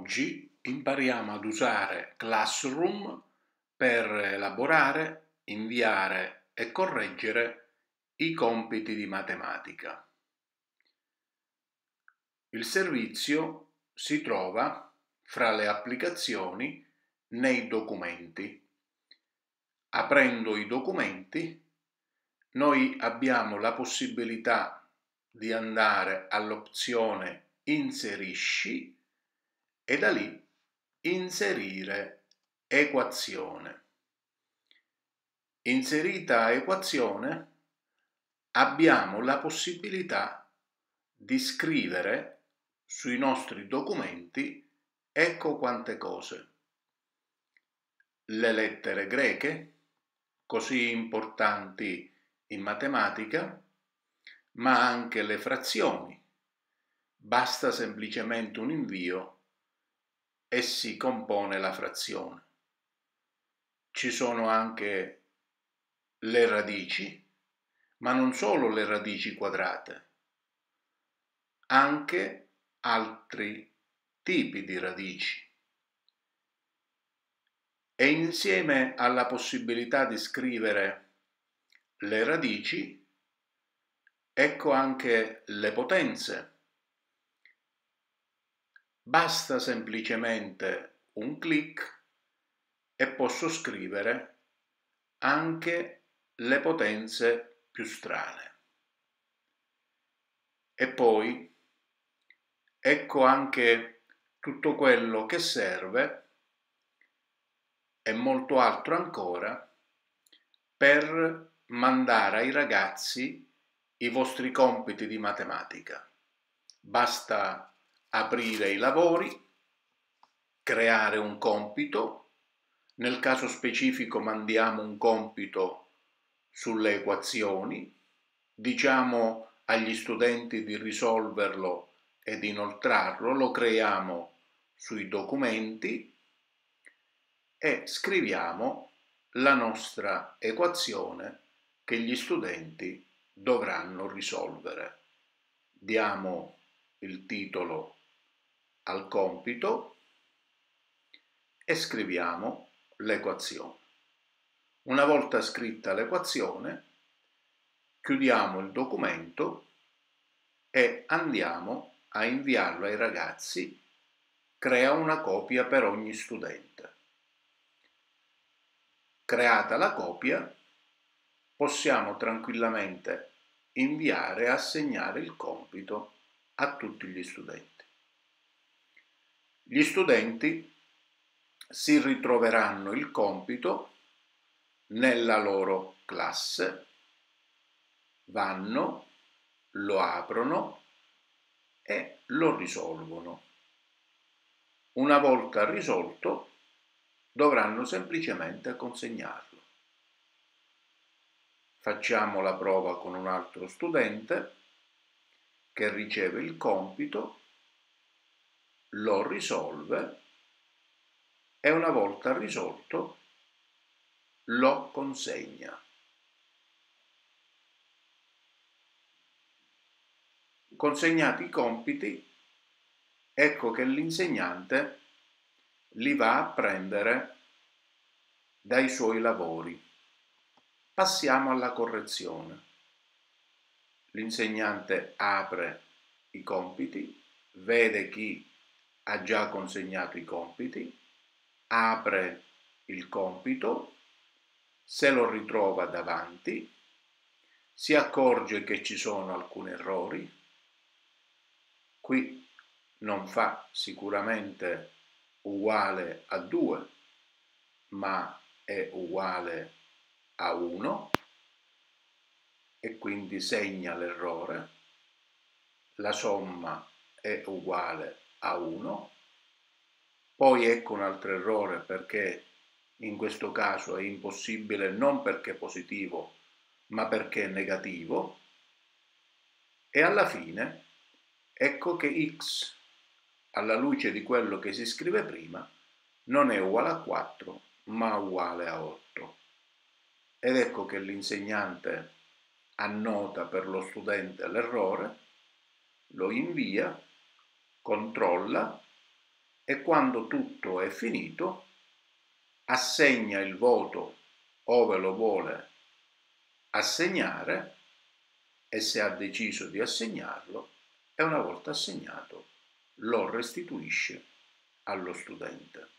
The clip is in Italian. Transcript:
Oggi impariamo ad usare Classroom per elaborare, inviare e correggere i compiti di matematica. Il servizio si trova fra le applicazioni nei documenti. Aprendo i documenti, noi abbiamo la possibilità di andare all'opzione Inserisci e da lì inserire equazione. Inserita equazione, abbiamo la possibilità di scrivere sui nostri documenti ecco quante cose. Le lettere greche, così importanti in matematica, ma anche le frazioni. Basta semplicemente un invio e si compone la frazione. Ci sono anche le radici, ma non solo le radici quadrate, anche altri tipi di radici. E insieme alla possibilità di scrivere le radici, ecco anche le potenze. Basta semplicemente un clic e posso scrivere anche le potenze più strane. E poi ecco anche tutto quello che serve e molto altro ancora per mandare ai ragazzi i vostri compiti di matematica. Basta aprire i lavori, creare un compito. Nel caso specifico mandiamo un compito sulle equazioni, diciamo agli studenti di risolverlo ed inoltrarlo, lo creiamo sui documenti e scriviamo la nostra equazione che gli studenti dovranno risolvere. Diamo il titolo al compito e scriviamo l'equazione. Una volta scritta l'equazione, chiudiamo il documento e andiamo a inviarlo ai ragazzi. Crea una copia per ogni studente. Creata la copia, possiamo tranquillamente inviare e assegnare il compito a tutti gli studenti. Gli studenti si ritroveranno il compito nella loro classe, vanno, lo aprono e lo risolvono. Una volta risolto, dovranno semplicemente consegnarlo. Facciamo la prova con un altro studente che riceve il compito, lo risolve e una volta risolto lo consegna. Consegnati i compiti, ecco che l'insegnante li va a prendere dai suoi lavori. Passiamo alla correzione. L'insegnante apre i compiti, vede chi ha già consegnato i compiti, apre il compito, se lo ritrova davanti, si accorge che ci sono alcuni errori. Qui non fa sicuramente uguale a 2, ma è uguale a 1 e quindi segna l'errore. La somma è uguale a 1. Poi ecco un altro errore perché in questo caso è impossibile non perché positivo, ma perché negativo. E alla fine ecco che x, alla luce di quello che si scrive prima, non è uguale a 4, ma uguale a 8. Ed ecco che l'insegnante annota per lo studente l'errore, lo invia, controlla e quando tutto è finito assegna il voto ove lo vuole assegnare e se ha deciso di assegnarlo, e una volta assegnato lo restituisce allo studente.